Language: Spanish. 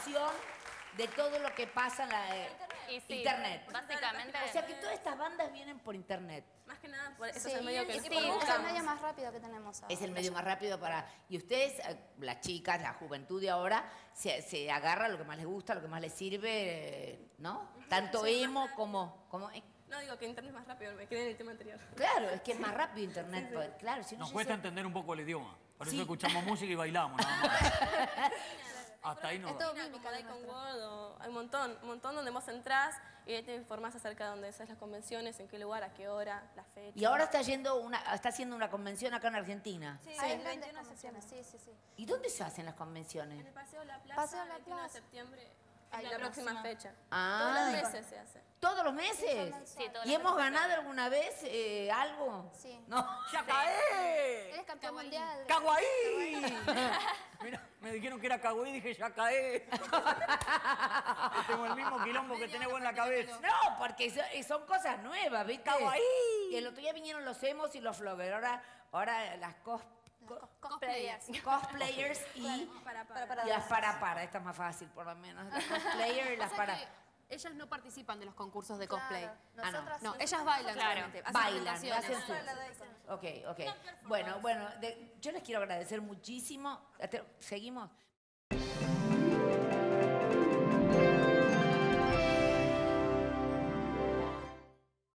difusión de todo lo que pasa en la Y sí, internet. básicamente. O sea que todas estas bandas vienen por internet. Más que nada, por eso Sí, es el medio que sí, nosotros es el buscamos. medio más rápido que tenemos ahora. Es el medio más rápido para... Y ustedes, las chicas, la juventud de ahora, se agarra lo que más les gusta, lo que más les sirve, ¿no? Tanto emo como... No, digo que internet es más rápido, me quedé en el tema anterior. Claro, es que es más rápido internet. Pues, claro, si no Nos yo cuesta sé- entender un poco el idioma. Por eso Sí. escuchamos música y bailamos, nada más. Hasta ahí no. Es todo Mira, mímica como la Icon nuestra. World, o hay un montón donde vos entrás y ahí te informás acerca de dónde son las convenciones, en qué lugar, a qué hora, la fecha. Y ahora está haciendo una convención acá en Argentina. Sí, Hay hay grandes 21 de convenciones, sí, sí, sí. ¿Y dónde se hacen las En convenciones? el Paseo La Plaza, Paseo La 21 de Plaza. septiembre, Ay, es la la próxima próxima. fecha. Ah. Todos los meses se hace. ¿Todos los meses? Sí, todos ¿Y los hemos meses. ganado alguna vez algo? Sí. No. ¡Ya caí! Eres campeón mundial. ¡Kawaii! Mira, me dijeron que era kawaii y dije, ya caí. Tengo el mismo quilombo que tenés vos en la cabeza. No, porque son cosas nuevas, ¿viste? Kawaii. Y el otro día vinieron los emos y los floggers. Ahora las Cosplayers. cosplayers y las para. Esta es más fácil, por lo menos. Las cosplayers y las O sea para. que ellas no participan de los concursos de cosplay. Claro, nosotras No, sí. ellas bailan Claro. solamente. hacen Bailan, presentaciones. hacen su... Ok. Bueno, yo les quiero agradecer muchísimo. Seguimos.